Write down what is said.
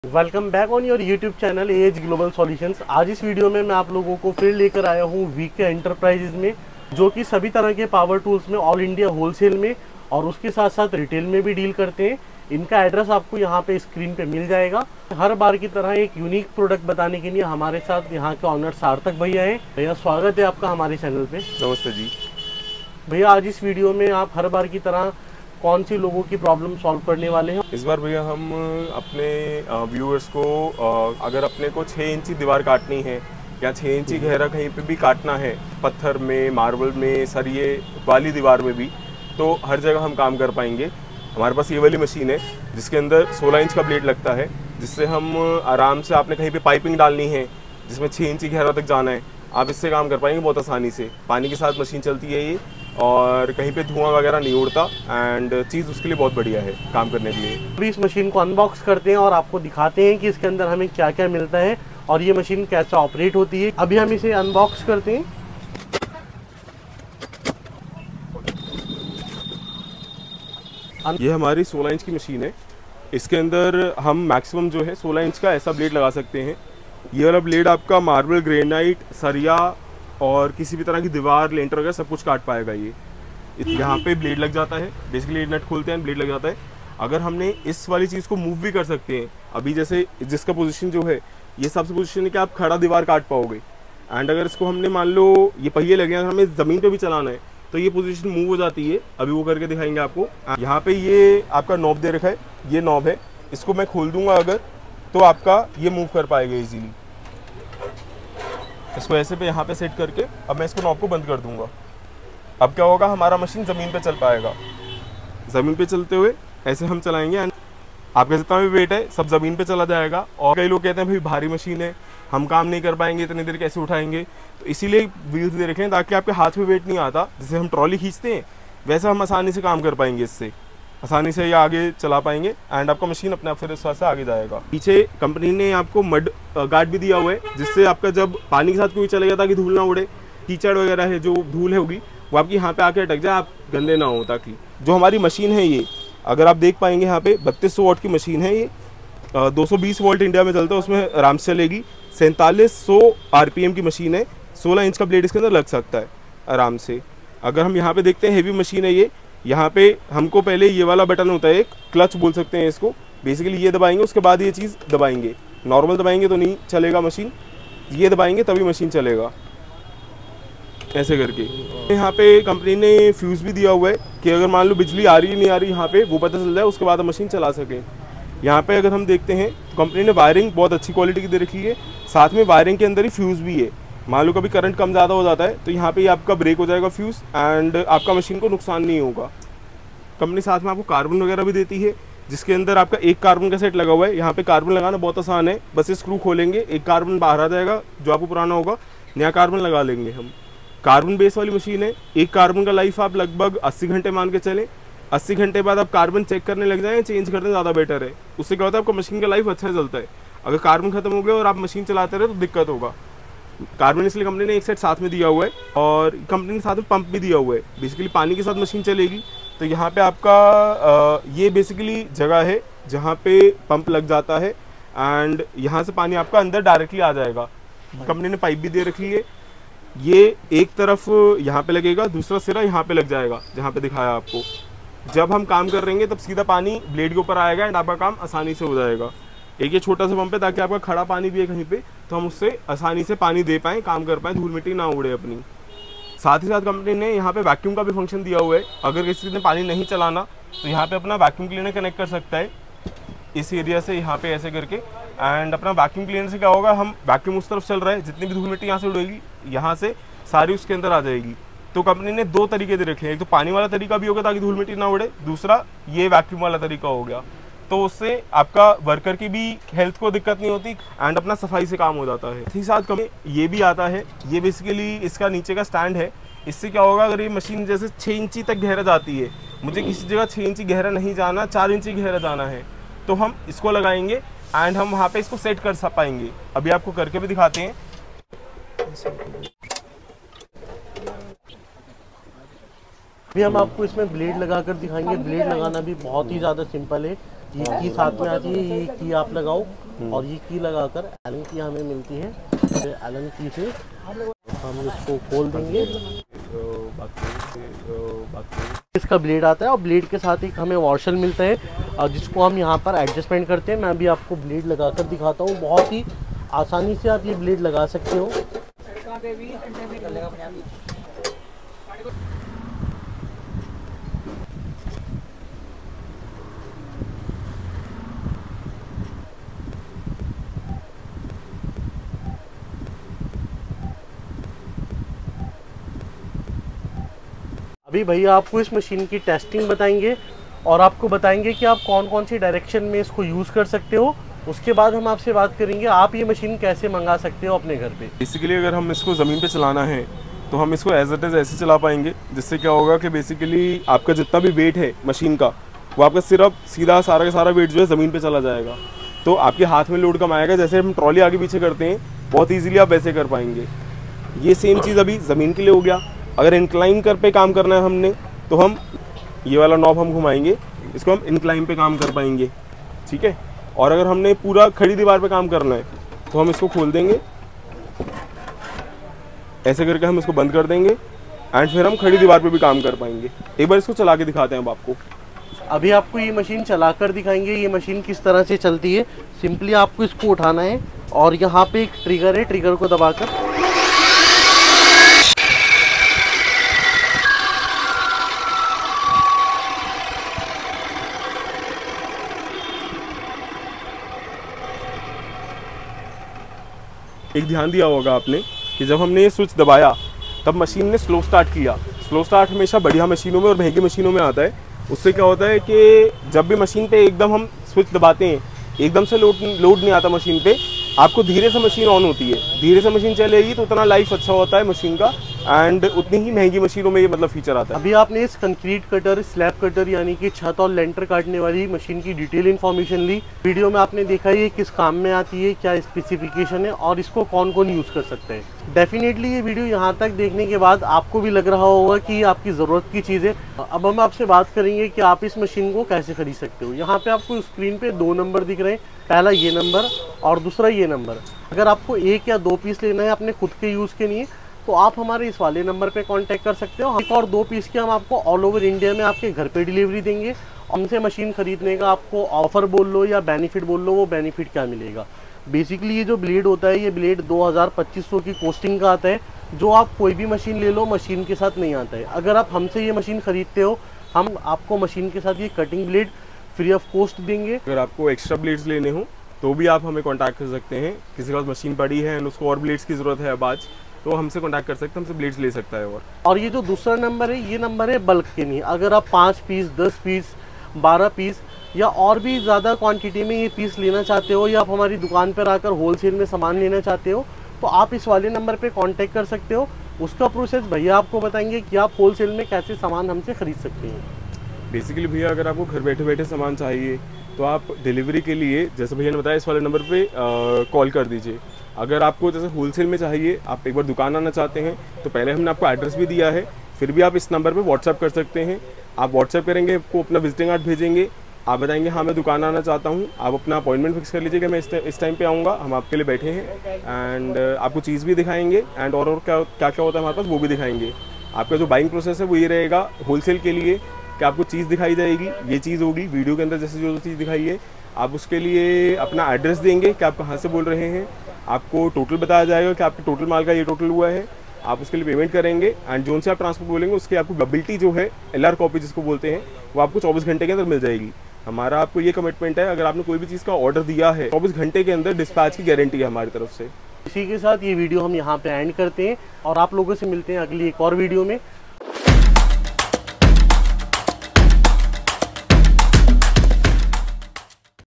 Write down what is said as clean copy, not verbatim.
Welcome back on your YouTube channel as global solutions. आज इस video में मैं आप लोगों को फिर लेकर आया हूँ वीके एंटरप्राइजेज में, जो कि सभी तरह के पावर टूल्स में ऑल इंडिया होलसेल में और उसके साथ साथ रिटेल में भी डील करते हैं। इनका एड्रेस आपको यहाँ पे स्क्रीन पे मिल जाएगा। हर बार की तरह एक यूनिक प्रोडक्ट बताने के लिए हमारे साथ यहाँ के ऑनर सार्थक भैया हैं। भैया स्वागत है आपका हमारे चैनल पे। नमस्ते जी। भैया आज इस वीडियो में आप हर बार की तरह कौन सी लोगों की प्रॉब्लम सॉल्व करने वाले हैं? इस बार भैया हम अपने व्यूअर्स को अगर अपने को 6 इंची दीवार काटनी है या 6 इंची गहरा कहीं पे भी काटना है, पत्थर में, मार्बल में, सरिये वाली दीवार में भी, तो हर जगह हम काम कर पाएंगे। हमारे पास ये वाली मशीन है जिसके अंदर 16 इंच का ब्लेड लगता है, जिससे हम आराम से, आपने कहीं पे पाइपिंग डालनी है जिसमें 6 इंची गहरा तक जाना है, आप इससे काम कर पाएंगे बहुत आसानी से। पानी के साथ मशीन चलती है ये, और कहीं पे धुआं वगैरह नहीं उड़ता, एंड चीज़ उसके लिए बहुत बढ़िया है काम करने के लिए। अभी इस मशीन को अनबॉक्स करते हैं और आपको दिखाते हैं कि इसके अंदर हमें क्या क्या मिलता है और ये मशीन कैसे ऑपरेट होती है। अभी हम इसे अनबॉक्स करते हैं। ये हमारी 16 इंच की मशीन है। इसके अंदर हम मैक्सिमम जो है 16 इंच का ऐसा ब्लेड लगा सकते हैं। ये वाला ब्लेड आपका मार्बल, ग्रेनाइट, सरिया और किसी भी तरह की दीवार, लेंटर वगैरह सब कुछ काट पाएगा। ये यहाँ पे ब्लेड लग जाता है, बेसिकली नट खोलते हैं, ब्लेड लग जाता है। अगर हमने इस वाली चीज़ को मूव भी कर सकते हैं, अभी जैसे जिसका पोजीशन जो है, ये सबसे पोजीशन है कि आप खड़ा दीवार काट पाओगे। एंड अगर इसको हमने, मान लो ये पहिए लगे हैं, हमें ज़मीन पे भी चलाना है तो ये पोजीशन मूव हो जाती है। अभी वो करके दिखाएंगे आपको। यहाँ पे ये आपका नॉब दे रखा है, ये नॉब है, इसको मैं खोल दूंगा अगर, तो आपका ये मूव कर पाएगा इजीली। इसको ऐसे पे यहाँ पे सेट करके अब मैं इसको नॉब को बंद कर दूंगा। अब क्या होगा, हमारा मशीन ज़मीन पे चल पाएगा। ज़मीन पे चलते हुए ऐसे हम चलाएंगे एंड आपका जितना भी वेट है सब ज़मीन पे चला जाएगा। और कई लोग कहते हैं भाई भारी मशीन है, हम काम नहीं कर पाएंगे, इतनी देर कैसे उठाएंगे, तो इसीलिए व्हील्स दे रखे हैं ताकि आपके हाथ में वेट नहीं आता। जैसे हम ट्रॉली खींचते हैं वैसे हम आसानी से काम कर पाएंगे, इससे आसानी से ये आगे चला पाएंगे एंड आपका मशीन अपने आप फिर इस से आगे जाएगा। पीछे कंपनी ने आपको मड गार्ड भी दिया हुआ है, जिससे आपका जब पानी के साथ कोई चलेगा ताकि धूल ना उड़े, कीचड़ वगैरह है जो धूल है होगी वो आपकी यहाँ पे आके अटक जाए, आप गंदे ना हो। ताकि जो हमारी मशीन है, ये अगर आप देख पाएंगे यहाँ पे 3200 वाट की मशीन है। ये 220 वोल्ट इंडिया में चलता है, उसमें आराम से चलेगी। 4700 RPM की मशीन है। 16 इंच का ब्लेड इसके अंदर लग सकता है आराम से। अगर हम यहाँ पे देखते हैं, हैवी मशीन है ये। यहाँ पे हमको पहले ये वाला बटन होता है, एक क्लच बोल सकते हैं इसको, बेसिकली ये दबाएंगे, उसके बाद ये चीज़ दबाएंगे। नॉर्मल दबाएंगे तो नहीं चलेगा मशीन, ये दबाएंगे तभी मशीन चलेगा, ऐसे करके। यहाँ पे कंपनी ने फ्यूज़ भी दिया हुआ है कि अगर मान लो बिजली आ रही है नहीं आ रही, यहाँ पे वो पता चल जाए, उसके बाद मशीन चला सके। यहाँ पे अगर हम देखते हैं तो कंपनी ने वायरिंग बहुत अच्छी क्वालिटी की दे रखी है, साथ में वायरिंग के अंदर ही फ्यूज़ भी है। मान लो कभी करंट कम ज़्यादा हो जाता है तो यहाँ पे आपका ब्रेक हो जाएगा फ्यूज़, एंड आपका मशीन को नुकसान नहीं होगा। कंपनी साथ में आपको कार्बन वगैरह भी देती है, जिसके अंदर आपका एक कार्बन का सेट लगा हुआ है। यहाँ पे कार्बन लगाना बहुत आसान है, बस ये स्क्रू खोलेंगे, एक कार्बन बाहर आ जाएगा, जो आपको पुराना होगा, नया कार्बन लगा लेंगे हम। कार्बन बेस वाली मशीन है। एक कार्बन का लाइफ आप लगभग 80 घंटे मान के चलें। 80 घंटे बाद आप कार्बन चेक करने लग जाएँ, चेंज करना ज़्यादा बेटर है। उससे क्या होता है, आपका मशीन का लाइफ अच्छा चलता है। अगर कार्बन खत्म हो गया और आप मशीन चलाते रहे तो दिक्कत होगा। कार्बन इसलिए कंपनी ने एक सेट साथ में दिया हुआ है, और कंपनी ने साथ में पंप भी दिया हुआ है, बेसिकली पानी के साथ मशीन चलेगी। तो यहाँ पे आपका ये बेसिकली जगह है जहाँ पे पंप लग जाता है, एंड यहाँ से पानी आपका अंदर डायरेक्टली आ जाएगा। कंपनी ने पाइप भी दे रखी है। ये एक तरफ यहाँ पे लगेगा, दूसरा सिरा यहाँ पे लग जाएगा जहाँ पे दिखाया आपको। जब हम काम कर रहेंगे तब सीधा पानी ब्लेड के ऊपर आएगा एंड आपका काम आसानी से हो जाएगा। एक ये छोटा सा पंप है ताकि आपका खड़ा पानी भी है कहीं पे, तो हम उससे आसानी से पानी दे पाएँ, काम कर पाएँ, धूल मिट्टी ना उड़े अपनी। साथ ही साथ कंपनी ने यहाँ पे वैक्यूम का भी फंक्शन दिया हुआ है। अगर किसी ने पानी नहीं चलाना तो यहाँ पे अपना वैक्यूम क्लीनर कनेक्ट कर सकता है इस एरिया से, यहाँ पे ऐसे करके। एंड अपना वैक्यूम क्लीनर से क्या होगा, हम वैक्यूम उस तरफ चल रहा है, जितनी भी धूल मिट्टी यहाँ से उड़ेगी यहाँ से सारी उसके अंदर आ जाएगी। तो कंपनी ने 2 तरीके दे रखे हैं, एक तो पानी वाला तरीका भी होगा ताकि धूल मिट्टी ना उड़े, दूसरा ये वैक्यूम वाला तरीका हो गया। तो उससे आपका वर्कर की भी हेल्थ को दिक्कत नहीं होती एंड अपना सफाई से काम हो जाता है। साथ ही साथ ये भी आता है, ये बेसिकली इसका नीचे का स्टैंड है। इससे क्या होगा, अगर ये मशीन जैसे 6 इंची तक गहरा जाती है, मुझे किसी जगह 6 इंची गहरा नहीं जाना, 4 इंची गहरा जाना है, तो हम इसको लगाएंगे एंड हम वहाँ पे इसको सेट कर पाएंगे। अभी आपको करके भी दिखाते हैं। अभी हम आपको इसमें ब्लेड लगाकर दिखाएंगे। ब्लेड लगाना भी बहुत ही ज़्यादा सिंपल है। ये की साथ में आती है, ये की आप लगाओ और ये की लगाकर एलन की हमें मिलती है। तो एलन की से हम इसको खोल देंगे। इसका ब्लेड आता है और ब्लेड के साथ एक हमें वॉशर मिलता है जिसको हम यहाँ पर एडजस्टमेंट करते हैं। मैं अभी आपको ब्लेड लगाकर दिखाता हूँ। बहुत ही आसानी से आप ये ब्लेड लगा सकते हो। अभी भैया आपको इस मशीन की टेस्टिंग बताएंगे और आपको बताएंगे कि आप कौन कौन सी डायरेक्शन में इसको यूज़ कर सकते हो। उसके बाद हम आपसे बात करेंगे आप ये मशीन कैसे मंगा सकते हो अपने घर पे। बेसिकली अगर हम इसको ज़मीन पे चलाना है तो हम इसको एज इट इज़ ऐसे चला पाएंगे, जिससे क्या होगा कि बेसिकली आपका जितना भी वेट है मशीन का, वो आपका सिर्फ सीधा सारा का सारा वेट जो है ज़मीन पे चला जाएगा। तो आपके हाथ में लोड कम आएगा। जैसे हम ट्रॉली आगे पीछे करते हैं बहुत ईजिली आप वैसे कर पाएंगे। ये सेम चीज़ अभी ज़मीन के लिए हो गया। अगर इंक्लाइन कर पे काम करना है हमने तो हम ये वाला नॉब हम घुमाएंगे, इसको हम इंक्लाइन पे काम कर पाएंगे, ठीक है। और अगर हमने पूरा खड़ी दीवार पे काम करना है तो हम इसको खोल देंगे, ऐसे करके हम इसको बंद कर देंगे एंड फिर हम खड़ी दीवार पे भी काम कर पाएंगे। एक बार इसको चला के दिखाते हैं अब आपको। अभी आपको ये मशीन चलाकर दिखाएंगे ये मशीन किस तरह से चलती है। सिंपली आपको इसको उठाना है और यहाँ पे एक ट्रिगर है, ट्रिगर को दबाकर एक ध्यान दिया होगा आपने कि जब हमने ये स्विच दबाया तब मशीन ने स्लो स्टार्ट किया। स्लो स्टार्ट हमेशा बढ़िया मशीनों में और महंगी मशीनों में आता है। उससे क्या होता है कि जब भी मशीन पे एकदम हम स्विच दबाते हैं एकदम से लोड नहीं आता मशीन पे, आपको धीरे से मशीन ऑन होती है। धीरे से मशीन चलेगी तो उतना लाइफ अच्छा होता है मशीन का एंड उतनी ही महंगी मशीनों में ये मतलब फीचर आता है। अभी आपने इस कंक्रीट कटर, स्लैब कटर यानी कि छत और लेंटर काटने वाली मशीन की डिटेल इन्फॉर्मेशन ली। वीडियो में आपने देखा ये किस काम में आती है, क्या स्पेसिफिकेशन है और इसको कौन कौन यूज़ कर सकते हैं। डेफिनेटली ये वीडियो यहाँ तक देखने के बाद आपको भी लग रहा होगा कि ये आपकी ज़रूरत की चीज़ है। अब हम आपसे बात करेंगे कि आप इस मशीन को कैसे खरीद सकते हो। यहाँ पे आपको स्क्रीन पे 2 नंबर दिख रहे हैं, पहला ये नंबर और दूसरा ये नंबर। अगर आपको 1 या 2 पीस लेना है अपने खुद के यूज़ के लिए तो आप हमारे इस वाले नंबर पे कांटेक्ट कर सकते हो। 1 और 2 पीस के हम आपको ऑल ओवर इंडिया में आपके घर पे डिलीवरी देंगे। हमसे मशीन खरीदने का आपको ऑफर बोल लो या बेनिफिट बोल लो, वो बेनिफिट क्या मिलेगा। बेसिकली ये जो ब्लेड होता है ये ब्लेड 2000-2500 की कॉस्टिंग का आता है, जो आप कोई भी मशीन ले लो मशीन के साथ नहीं आता है। अगर आप हमसे ये मशीन खरीदते हो हम आपको मशीन के साथ ये cutting blade free of cost देंगे। अगर आपको एक्स्ट्रा ब्लेड्स लेने हो तो भी आप हमें कांटेक्ट कर सकते हैं। किसी के पास मशीन पड़ी है और उसको और ब्लेड्स की ज़रूरत है अब आज, तो हमसे कांटेक्ट कर सकते हैं, हमसे ब्लेड्स ले सकता है। और ये जो दूसरा नंबर है ये नंबर है बल्क के लिए। अगर आप 5 पीस, 10 पीस, 12 पीस या और भी ज़्यादा क्वांटिटी में ये पीस लेना चाहते हो या आप हमारी दुकान पर आकर होलसेल में सामान लेना चाहते हो तो आप इस वाले नंबर पे कांटेक्ट कर सकते हो। उसका प्रोसेस भैया आपको बताएंगे कि आप होलसेल में कैसे सामान हमसे खरीद सकते हैं। बेसिकली भैया अगर आपको घर बैठे बैठे सामान चाहिए तो आप डिलीवरी के लिए जैसे भैया ने बताया इस वाले नंबर पे कॉल कर दीजिए। अगर आपको जैसे होलसेल में चाहिए, आप एक बार दुकान आना चाहते हैं तो पहले हमने आपको एड्रेस भी दिया है, फिर भी आप इस नंबर पे व्हाट्सएप कर सकते हैं। आप व्हाट्सएप करेंगे, आपको अपना विजिटिंग कार्ड भेजेंगे, आप बताएंगे हाँ मैं दुकान आना चाहता हूँ, आप अपना अपॉइंटमेंट फिक्स कर लीजिएगा, मैं इस टाइम पे आऊँगा, हम आपके लिए बैठे हैं एंड आपको चीज़ भी दिखाएंगे एंड और क्या क्या होता है हमारे पास वो भी दिखाएंगे। आपका जो बाइंग प्रोसेस है वो ये रहेगा होलसेल के लिए कि आपको चीज़ दिखाई जाएगी, ये चीज़ होगी वीडियो के अंदर जैसे जो चीज़ दिखाई है, आप उसके लिए अपना एड्रेस देंगे कि आप कहाँ से बोल रहे हैं, आपको टोटल बताया जाएगा कि आपके टोटल माल का ये टोटल हुआ है, आप उसके लिए पेमेंट करेंगे एंड जोन से आप ट्रांसपोर्ट बोलेंगे उसकी आपको बिलिटी जो है LR कॉपी जिसको बोलते हैं वो आपको 24 घंटे के अंदर मिल जाएगी। हमारा आपको ये कमिटमेंट है, अगर आपने कोई भी चीज़ का ऑर्डर दिया है 24 घंटे के अंदर डिस्पैच की गारंटी है हमारी तरफ से। इसी के साथ ये वीडियो हम यहाँ पे एंड करते हैं और आप लोगों से मिलते हैं अगली एक और वीडियो में।